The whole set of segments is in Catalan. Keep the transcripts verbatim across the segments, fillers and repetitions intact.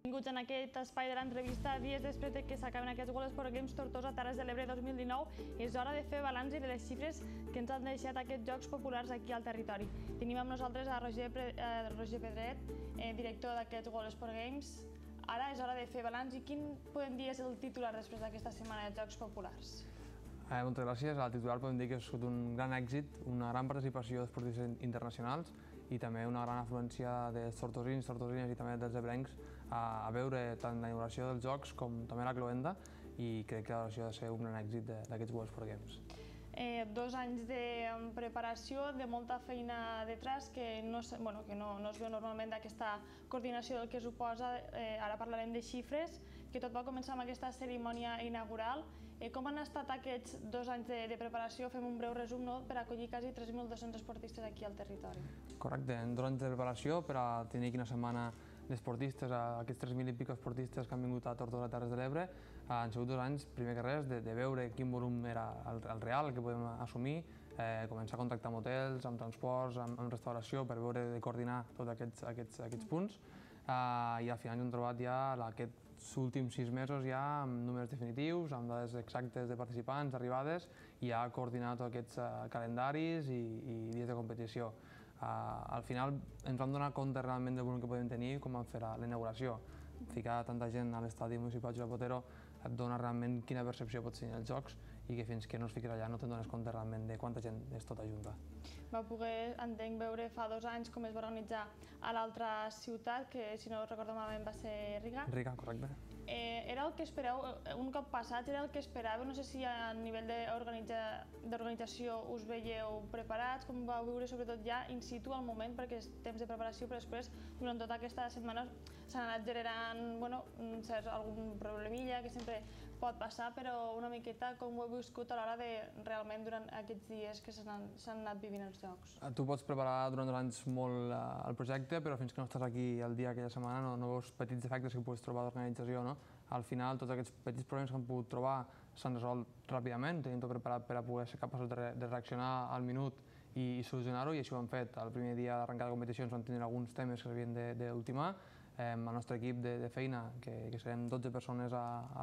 Benvinguts en aquest espai de l'entrevista dies després que s'acaben aquests World Sport Games Tortosa Terres de l'Ebre dos mil dinou. És hora de fer balanç i de les xifres que ens han deixat aquests Jocs Populars aquí al territori. Tenim amb nosaltres a Roger Pedret, director d'aquests World Sport Games. Ara és hora de fer balanç i quin podem dir és el titular després d'aquesta setmana de Jocs Populars? Moltes gràcies. El titular podem dir que ha sigut un gran èxit, una gran participació d'esportistes internacionals i també una gran afluència de tortosins, tortosines i també dels ebrencs a veure tant la inauguració dels Jocs com també la cloenda, i crec que això ha de ser un gran èxit d'aquests World Sport Games. Dos anys de preparació, de molta feina detrás, que no es veu normalment d'aquesta coordinació del que suposa. Ara parlarem de xifres, que tot va començar amb aquesta cerimònia inaugural. Com han estat aquests dos anys de preparació? Fem un breu resum per acollir quasi tres mil dos-cents esportistes aquí al territori. Correcte, dos anys de preparació per a tenir aquí una setmana d'esportistes, aquests tres mil i pico esportistes que han vingut a Tortosa Terres de l'Ebre. Han sigut dos anys, primer que res, de veure quin volum era el real, el que podem assumir, començar a contactar amb hotels, amb transports, amb restauració, per veure de coordinar tots aquests punts. I al final hem trobat ja aquests últims sis mesos ja amb números definitius, amb dades exactes de participants, arribades, i ja coordinar tots aquests calendaris i dies de competició. Al final ens vam donar compte realment del volum que podem tenir com vam fer la inauguració. Ficar tanta gent a l'estadi municipal Josep Botero et dona realment quina percepció pots tenir els Jocs i que fins que no es fiquis allà no te'n dones compte realment de quanta gent és tota junta. Va poder, entenc, veure fa dos anys com es va organitzar a l'altra ciutat, que si no recordo malament va ser Riga. Riga, correcte. Era el que espereu, un cop passat, era el que esperàveu? No sé si a nivell d'organització us veieu preparats, com vau viure sobretot ja in situ al moment, perquè és temps de preparació, però després, durant tota aquesta setmana, s'han anat generant algun problemilla que sempre pot passar, però una miqueta com ho heu viscut a l'hora de realment durant aquests dies que s'han anat vivint els Jocs? Tu pots preparar durant dos anys molt el projecte, però fins que no estàs aquí el dia aquella setmana no veus petits defectes que pots trobar d'organització. Al final, tots aquests petits problemes que hem pogut trobar s'han resolt ràpidament, tenim tot preparat per a poder ser capaços de reaccionar al minut i solucionar-ho, i així ho hem fet. El primer dia d'arrencar de competicions vam tenir alguns temes que s'havien d'ultimar. El nostre equip de feina, que serem dotze persones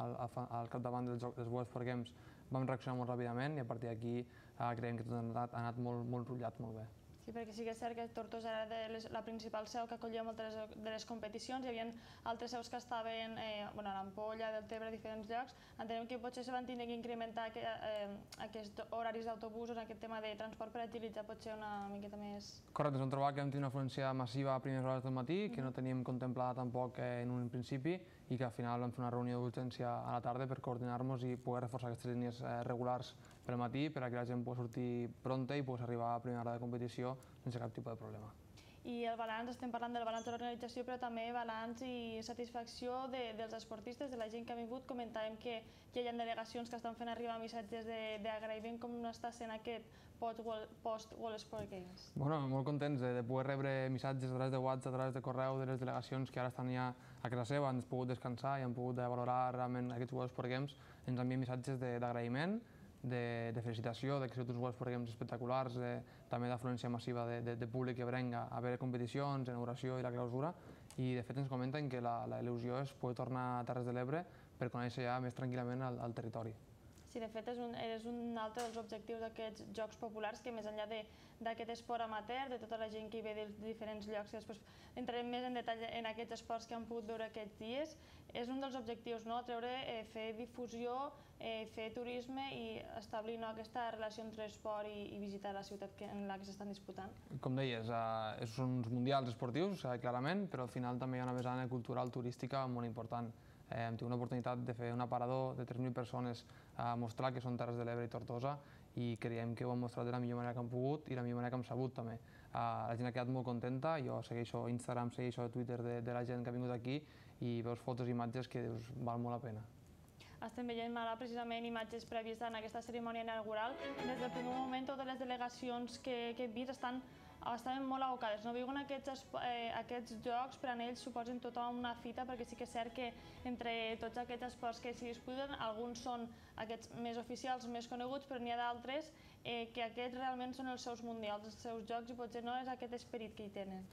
al capdavant dels World Sport Games, vam reaccionar molt ràpidament i a partir d'aquí creiem que tot ha anat molt rotllat, molt bé. Sí, perquè sí que és cert que Tortosa era la principal seu que acollia moltes de les competicions. Hi havia altres seus que estaven a l'Ampolla, Deltebre, a diferents llocs. Entenem que potser se van tenir que incrementar aquests horaris d'autobusos, aquest tema de transport per agilitzar potser una miqueta més... Correcte, ens vam trobar que vam tenir una afluència massiva a primeres hores del matí, que no teníem contemplada tampoc en un principi, i que al final vam fer una reunió d'urgència a la tarda per coordinar-nos i poder reforçar aquestes línies regulars pel matí per a que la gent pugui sortir pronta i pugui arribar a primera hora de competició sense cap tipus de problema. I el balanç, estem parlant del balanç de l'organització, però també balanç i satisfacció dels esportistes, de la gent que ha vingut. Comentàvem que hi ha delegacions que estan fent arribar missatges d'agraïment. Com està sent aquest post-World Sport Games? Molt contents de poder rebre missatges a través de WhatsApp, a través de correu de les delegacions que ara estan ja a casa seva, han pogut descansar i han pogut valorar realment aquests World Sport Games. Ens envien missatges d'agraïment, de felicitació, que han sigut uns World Sport Games espectaculars, també d'afluència massiva de públic ebrenc a veure competicions, inauguració i la clausura, i de fet ens comenten que la il·lusió és poder tornar a Terres de l'Ebre per conèixer ja més tranquil·lament el territori. Sí, de fet és un altre dels objectius d'aquests Jocs Populars, que més enllà d'aquest esport amateur, de tota la gent que hi ve de diferents llocs, que després entrarem més en detall en aquests esports que han pogut veure aquests dies, és un dels objectius, treure, fer difusió, fer turisme i establir aquesta relació entre esport i visitar la ciutat en la que s'estan disputant. Com deies, són uns mundials esportius, clarament, però al final també hi ha una vessant cultural turística molt important. Hem tingut una oportunitat de fer un aparador de tres mil persones a mostrar que són Terres de l'Ebre i Tortosa, i creiem que ho hem mostrat de la millor manera que hem pogut i la millor manera que hem sabut també. La gent ha quedat molt contenta, jo segueixo Instagram, segueixo Twitter de la gent que ha vingut aquí i veus fotos i imatges que dius val molt la pena. Estem veient ara precisament imatges prèvies en aquesta cerimònia inaugural. Des del primer moment totes les delegacions que he vist estan estaven molt abocades. Viuen aquests jocs, per a ells suposen tota una fita, perquè sí que és cert que entre tots aquests esports que s'hi disputen, alguns són aquests més oficials, més coneguts, però n'hi ha d'altres que aquests realment són els seus mundials, els seus jocs, i potser no és aquest esperit que hi tenen.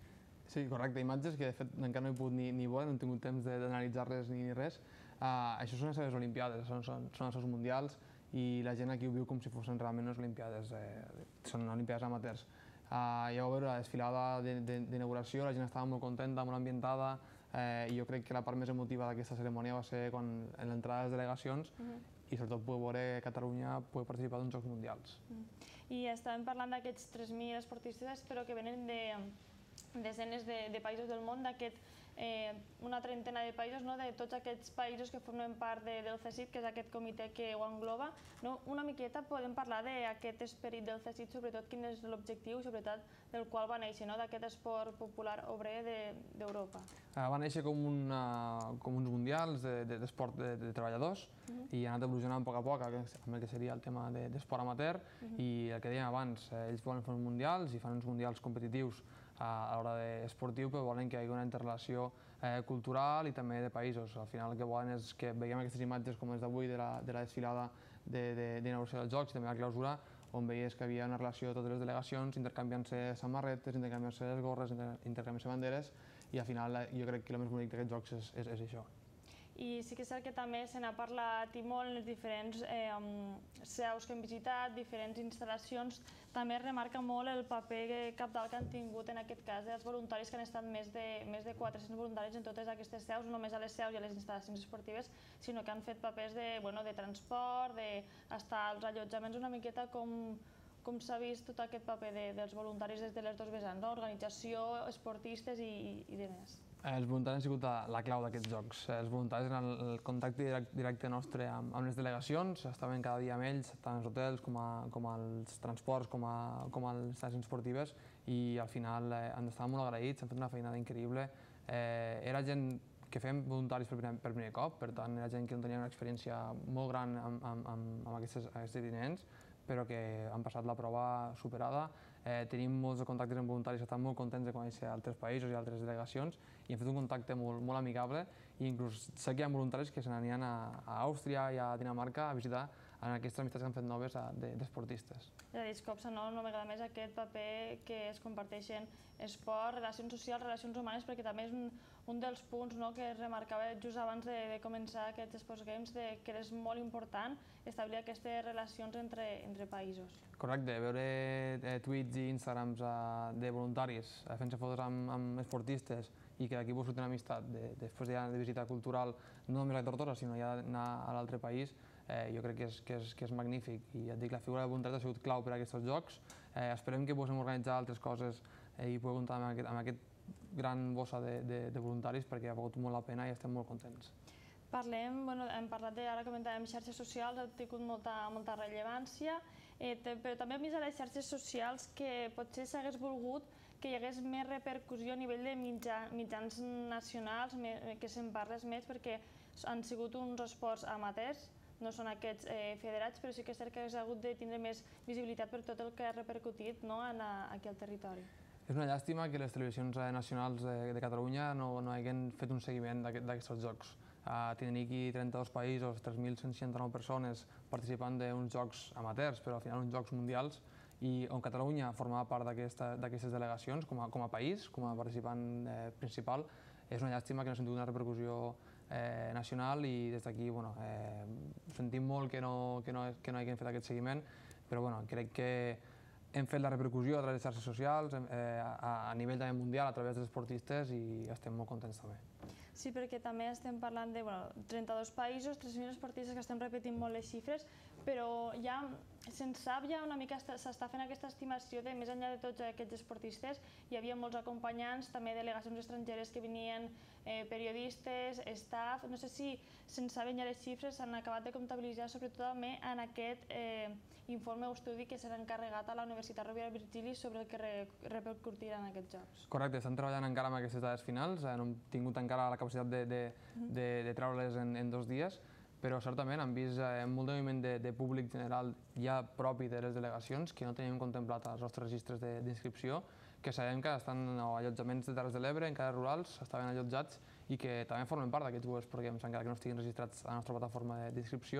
Sí, correcte, imatges que de fet encara no he pogut ni, ni veure, no he tingut temps d'analitzar-les ni res. Uh, això són les seves Olimpiades, són, són, són els seus mundials i la gent aquí ho viu com si fossin realment unes Olimpiades, eh, són Olimpiades amateurs. Uh, ja ho veure la desfilada d'inauguració, la gent estava molt contenta, molt ambientada, eh, i jo crec que la part més emotiva d'aquesta cerimònia va ser quan, en l'entrada de les delegacions, uh-huh. i sobretot poder veure Catalunya poder participar d'uns Jocs Mundials. Uh-huh. I estàvem parlant d'aquests tres mil esportistes, però que venen de desenes de, de països del món, d'aquest eh, una trentena de països, no? De tots aquests països que formen part de, del C E C I T, que és aquest comitè que ho engloba. No? Una miqueta podem parlar d'aquest esperit del C E C I T, sobretot quin és l'objectiu, sobretot del qual va néixer, no? D'aquest esport popular obrer d'Europa. De, uh, va néixer com, una, com uns mundials d'esport de, de, de, de treballadors, uh-huh. i ha anat evolucionant a poc a poc amb el que seria el tema d'esport de, amateur, uh-huh. i el que dèiem abans, eh, ells volen fer uns mundials i fan uns mundials competitius a l'hora esportiu, però volen que hi hagi una interrelació eh, cultural i també de països. Al final el que volen és que veiem aquestes imatges com les d'avui de, la, de la desfilada d'inauguració de, de, dels Jocs i també la clausura, on veies que havia una relació de totes les delegacions, intercanviant-se samarretes, intercanviant-se les gorres, intercanviant-se banderes, i al final jo crec que el més bonic d'aquests Jocs és, és, és això. I sí que és cert que també se n'ha parlat i molt en les diferents eh, seus que hem visitat, diferents instal·lacions. També es remarca molt el paper cabdal que han tingut en aquest cas els voluntaris, que han estat més de, més de quatre-cents voluntaris en totes aquestes seus, no només a les seus i a les instal·lacions esportives, sinó que han fet papers de, bueno, de transport, d'estar als allotjaments, una miqueta com, com s'ha vist tot aquest paper de, dels voluntaris des de les dues vessants, no? Organització, esportistes i, i, i de més. Els voluntaris han sigut la, la clau d'aquests jocs. Els voluntaris eren el contacte directe, directe nostre amb, amb les delegacions, estaven cada dia amb ells, tant als hotels com, a, com als transports, com a, com a les estacions esportives, i al final eh, han d'estar molt agraïts, han fet una feinada increïble. Eh, era gent que fem voluntaris per primer, per primer cop, per tant era gent que no tenia una experiència molt gran amb, amb, amb, amb aquestes, aquests nens, però que han passat la prova superada. Eh, tenim molts contactes amb voluntaris que estan molt contents de conèixer altres països i altres delegacions i hem fet un contacte molt, molt amigable, i inclús sé que hi ha voluntaris que se n'anien a, a Àustria i a Dinamarca a visitar en aquestes amistats que han fet noves d'esportistes. És a dir, es copsa no, una vegada més aquest paper que es comparteixen esport, relacions socials, relacions humanes, perquè també és un, un dels punts, no, que es remarcava just abans de, de començar aquests Sports Games, de, que és molt important establir aquestes relacions entre, entre països. Correcte, veure eh, tuits i Instagrams eh, de voluntaris eh, fent-se fotos amb, amb esportistes i que d'aquí vos surti una amistat de, després ja de visita cultural, no només a Tortosa, sinó ja anar a l'altre país, eh, jo crec que és, que, és, que és magnífic. I ja et dic, la figura de voluntaris ha sigut clau per a aquests jocs. Eh, esperem que puguem organitzar altres coses eh, i poder comptar amb aquest, amb aquest gran bossa de, de, de voluntaris, perquè ha valgut molt la pena i estem molt contents. Parlem, bueno, hem parlat de, ara comentàvem xarxes socials, ha tingut molta, molta rellevància, eh, però també hem vist a les xarxes socials que potser s'hagués volgut que hi hagués més repercussió a nivell de mitjà, mitjans nacionals, que se'n parles més, perquè han sigut uns esports amateurs, no són aquests eh, federats, però sí que és cert que hagués hagut de tindre més visibilitat per tot el que ha repercutit, no, en, a, aquí al territori. És una llàstima que les televisions nacionals de, de Catalunya no, no hagin fet un seguiment d'aquests jocs. Uh, tenim aquí trenta-dos països, tres mil cent seixanta-nou persones participant d'uns jocs amateurs, però al final uns jocs mundials, i on Catalunya formava part d'aquestes delegacions com a, com a país, com a participant eh, principal. És una llàstima que no s'ha tingut una repercussió eh, nacional, i des d'aquí bueno, eh, sentim molt que no, que, no, que no hagin fet aquest seguiment, però bueno, crec que hem fet la repercussió a través de xarxes socials, eh, a, a nivell també mundial, a través dels esportistes, i estem molt contents també. Sí, perquè també estem parlant de bueno, trenta-dos països, tres mil esportistes, que estem repetint molt les xifres, però ja se'n sap, ja una mica s'està fent aquesta estimació de, més enllà de tots aquests esportistes, hi havia molts acompanyants, també delegacions estrangeres que venien, eh, periodistes, staff, no sé si se'n saben ja les xifres, s'han acabat de comptabilitzar, sobretot també en aquest eh, informe o estudi que serà encarregat a la Universitat Rovira i Virgili sobre el que re repercutiran aquests jocs. Correcte, estan treballant encara amb aquestes dades finals, eh, no hem tingut encara la capacitat de, de, de, de treure-les en, en dos dies, però certament hem vist eh, molt de moviment de, de públic general ja propi de les delegacions que no teníem contemplat als nostres registres d'inscripció, que sabem que estan no, allotjaments de Terres de l'Ebre, encara rurals, estaven allotjats, i que també formen part d'aquests World Sports Games, encara que no estiguin registrats a la nostra plataforma d'inscripció,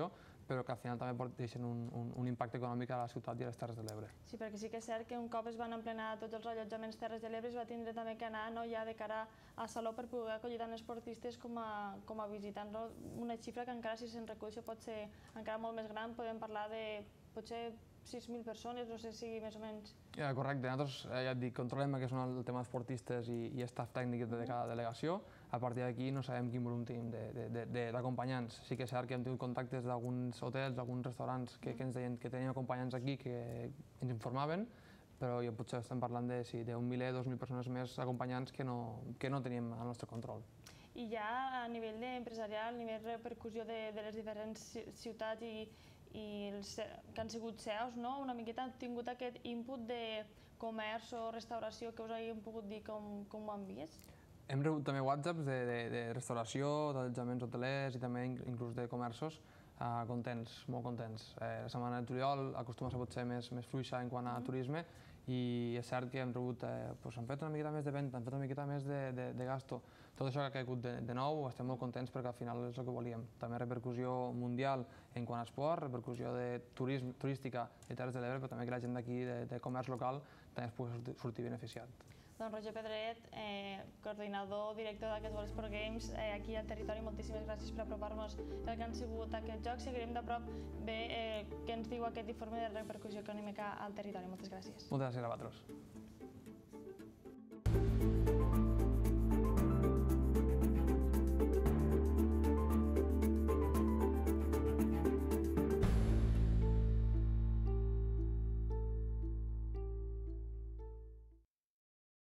però que al final també deixen un, un, un impacte econòmic a la ciutat i a les Terres de l'Ebre. Sí, perquè sí que és cert que un cop es van emplenar tots els allotjaments Terres de l'Ebre es va tindre també que anar no, ja de cara a Salou per poder acollir tant esportistes com a, com a visitants. No? Una xifra que encara si se'n recull pot ser encara molt més gran, podem parlar de potser sis mil persones, no sé si més o menys. Ja, correcte, nosaltres ja et dic, controlem el que són el tema d'esportistes i, i staff tècnic de cada delegació. A partir d'aquí no sabem quin volum tenim d'acompanyants. Sí que és cert que hem tingut contactes d'alguns hotels, d'alguns restaurants que, que ens deien que teníem acompanyants aquí que ens informaven, però jo potser estem parlant de sí, d'un miler, dos mil persones més acompanyants que no, que no teníem al nostre control. I ja a nivell empresarial, a nivell de repercussió de, de les diferents ciutats i, i els, que han sigut seus, no? Una miqueta han tingut aquest input de comerç o restauració que us haguem pogut dir com, com ho han vist? Hem rebut també whatsapps de, de, de restauració, d'allotjaments hotelers i també inclús de comerços eh, contents, molt contents. Eh, la setmana de juliol acostuma a ser potser més, més fluixa en quant a mm. turisme i és cert que hem rebut, eh, pues, han fet una miqueta més de venda, han fet una miqueta més de, de, de gasto. Tot això que ha caigut de, de nou, estem molt contents perquè al final és el que volíem. També repercussió mundial en quant a esport, repercussió de turisme, turística de Terres de l'Ebre, però també que la gent d'aquí de, de comerç local també es pugui sortir beneficiat. Doncs Roger Pedret, eh, coordinador, director d'aquests World Sport Games, eh, aquí al territori, moltíssimes gràcies per apropar-nos el que han sigut aquests jocs. Seguirem de prop bé eh, què ens diu aquest informe de repercussió econòmica al territori. Moltes gràcies. Moltes gràcies a vosaltres.